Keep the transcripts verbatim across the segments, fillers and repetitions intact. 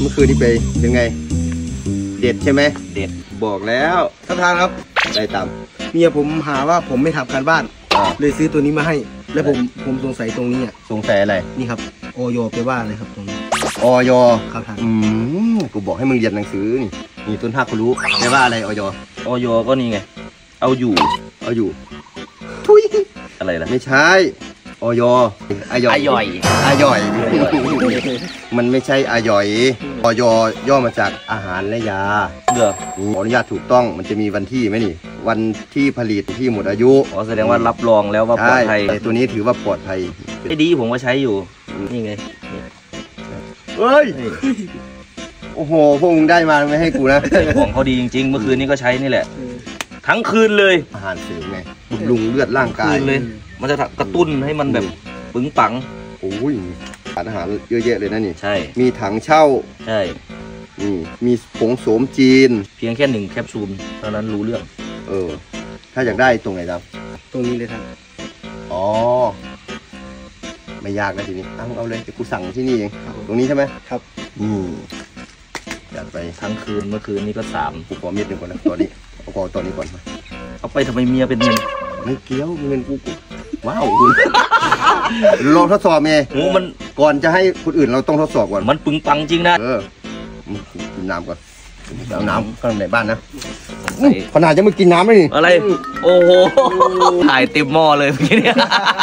มื่อคืนนี้ไปเป็นไงเด็ดใช่ไหมเด็ดบอกแล้วท่านประธานครับได้ตามเมียผมหาว่าผมไม่ทำการบ้านเลยซื้อตัวนี้มาให้แล้วผมผมสงสัยตรงนี้อ่ะสงสัยอะไรนี่ครับออยไปว่าอะไรครับตรงนี้ออยครับท่านอืมกูบอกให้มึงเรียนหนังสือนี่นี่ต้นภาคกูรู้ไม่ว่าอะไรออยออยก็นี่ไงเอาอยู่เอาอยู่ทุยอะไรล่ะไม่ใช่ออยอายอยอายอยอายอยมันไม่ใช่อายอยออยย่อมาจากอาหารและยาเด้อขออนุญาตถูกต้องมันจะมีวันที่ไหมนี่วันที่ผลิตที่หมดอายุอ๋อแสดงว่ารับรองแล้วว่าปลอดภัยตัวนี้ถือว่าปลอดภัยไอ้ดีผมก็ใช้อยู่นี่ไงเฮ้ยโอ้โหพวกมึงได้มาไม่ให้กูนะของเขาดีจริงๆเมื่อคืนนี้ก็ใช้นี่แหละทั้งคืนเลยอาหารเสริมไงบำรุงเลือดร่างกายเลยมันจะกระตุ้นให้มันแบบปึงปังโอ้ยอาหารเยอะแยะเลยนะนี่ใช่มีถังเช่าใช่นี่มีผงโสมจีนเพียงแค่หนึ่งแคปซูลเท่านั้นรู้เรื่องเออถ้าอยากได้ตรงไหนครับตรงนี้เลยครับอ๋อไม่ยากนะทีนี้เอาเอาเลยเดี๋ยวกูสั่งที่นี่เองตรงนี้ใช่ไหมครับอืมอยากไปทั้งคืนเมื่อคืนนี้ก็สามกูขอเม็ดหนึ่งก่อนนะตอนนี้เอาก่อนตอนนี้ก่อนเอาไปทำไมเมียเป็นเงินไม่เกี้ยวเงินกูว้าวลองทดสอบไงโอ้มันก่อนจะให้คนอื่นเราต้องทดสอบก่อนมันปึงปังจริงนะเออกินน้ำก่อนเอาน้ำข้างในบ้านนะขนาดจะไม่กินน้ำเลยนี่อะไรโอ้โหถ่ายเต็มหม้อเลยเมื่อกี้เนี่ย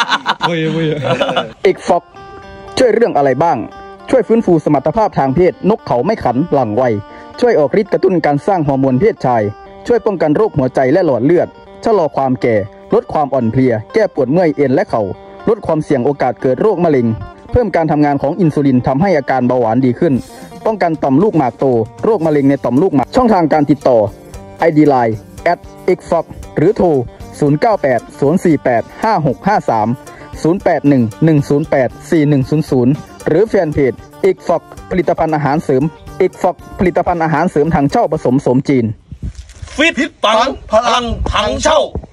เอกฟอกช่วยเรื่องอะไรบ้างช่วยฟื้นฟูสมรรถภาพทางเพศนกเขาไม่ขันหลังไวช่วยออกฤทธิ์กระตุ้นการสร้างฮอร์โมนเพศชายช่วยป้องกันโรคหัวใจและหลอดเลือดชะลอความแก่ลดความอ่อนเพลียแก้ปวดเมื่อยเอ็นและเข่าลดความเสี่ยงโอกาสเกิดโรคมะเร็งเพิ่มการทำงานของอินซูลินทำให้อาการเบาหวานดีขึ้นป้องกันต่อมลูกหมากโตโรคมะเร็งในต่อมลูกหมากช่องทางการติดต่อ ไอ ดี ไลน์ แอท เอ็กฟอก หรือโทรศูนย์ เก้า แปด ศูนย์ สี่ แปด ห้า หก ห้า สาม ศูนย์ แปด หนึ่ง หนึ่ง ศูนย์ แปด สี่ หนึ่ง ศูนย์ ศูนย์หรือแฟนเพจเอกฟอกผลิตภัณฑ์อาหารเสริมเอกฟอกผลิตภัณฑ์อาหารเสริมถังเช่าผสมโสมจีนฟิตปังพลังถังเช่า